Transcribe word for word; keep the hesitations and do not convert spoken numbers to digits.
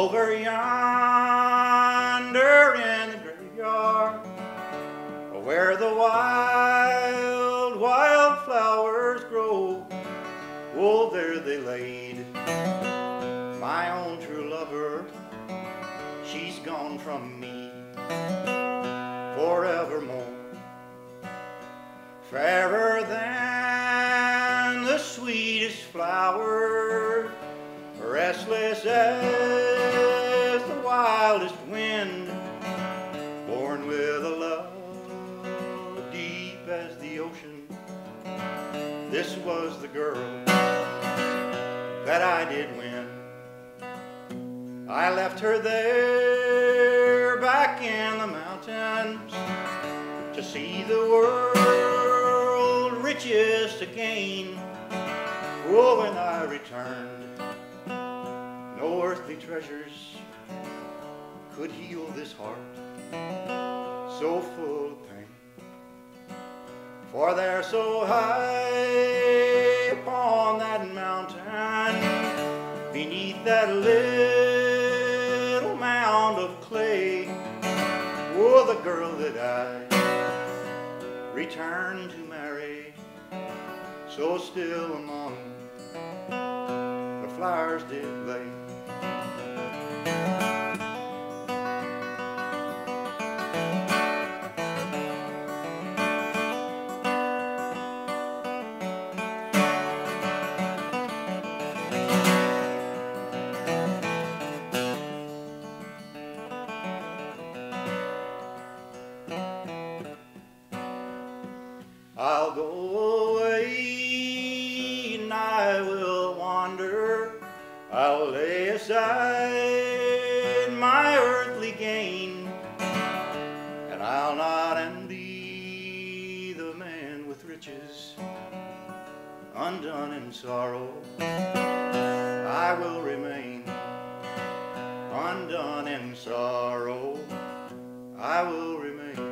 over yonder in the graveyard, where the wild, wild flowers grow. Oh, there they laid my own true lover. She's gone from me forevermore. Fairer than the sweetest flower, restless as the wildest wind, born with a love deep as the ocean. This was the girl that I did win. I left her there back in the mountains to see the world richest again. Oh, when I returned, no earthly treasures could heal this heart so full of pain. For there so high upon that mountain, beneath that little mound of clay, oh, the girl that I returned to marry, so still among the flowers did lay. I'll go away and I will wander. I'll lay aside my earthly gain, and I'll not envy the man with riches undone in sorrow. I will remain undone in sorrow. I will remain.